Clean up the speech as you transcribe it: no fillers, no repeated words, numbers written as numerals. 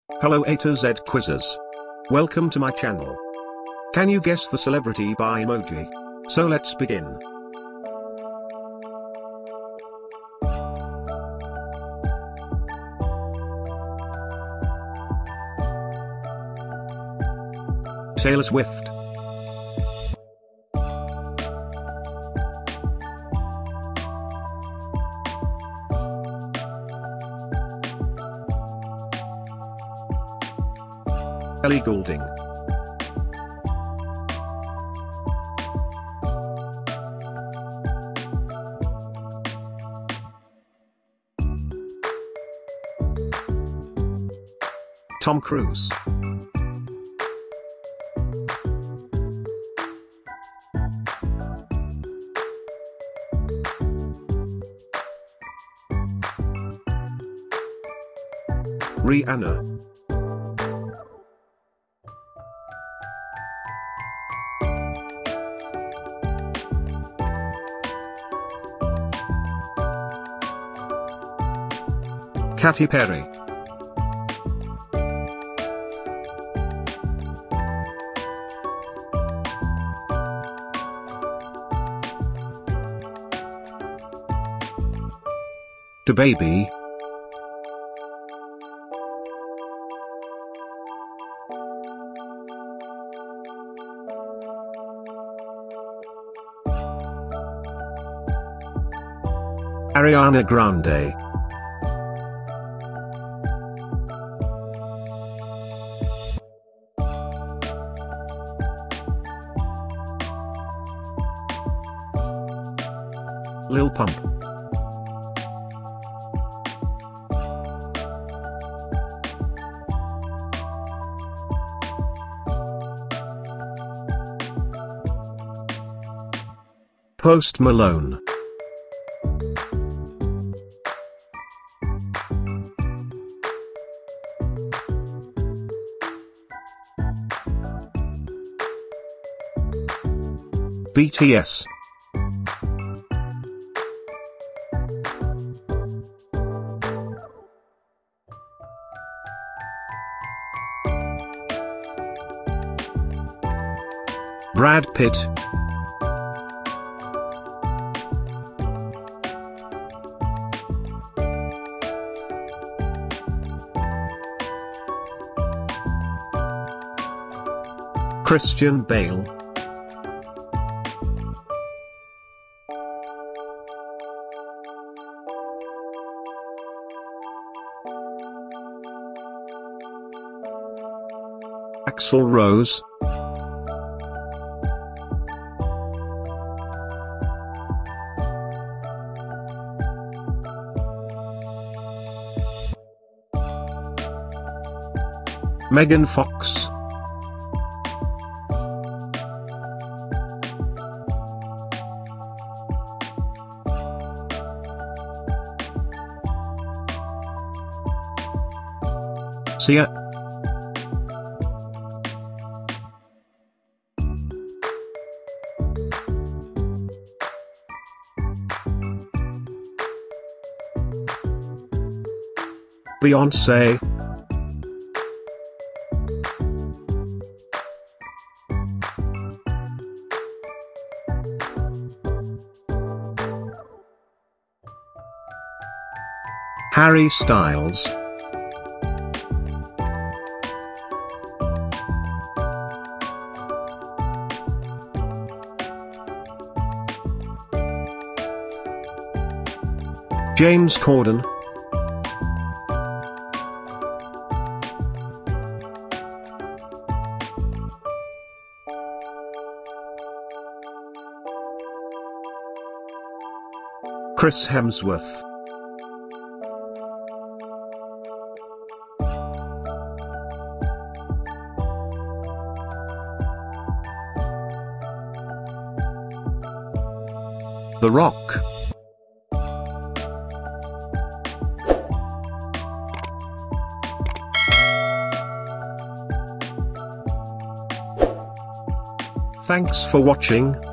Hello A to Z quizzes. Welcome to my channel. Can you guess the celebrity by emoji? So let's begin. Taylor Swift. Ellie Goulding. Tom Cruise. Rihanna. Katy Perry. DaBaby. Ariana Grande. Lil Pump. Post Malone. BTS. Brad Pitt. Christian Bale. Axl Rose. Megan Fox. Sia. Beyoncé. Harry Styles. James Corden. Chris Hemsworth. The Rock. Thanks for watching.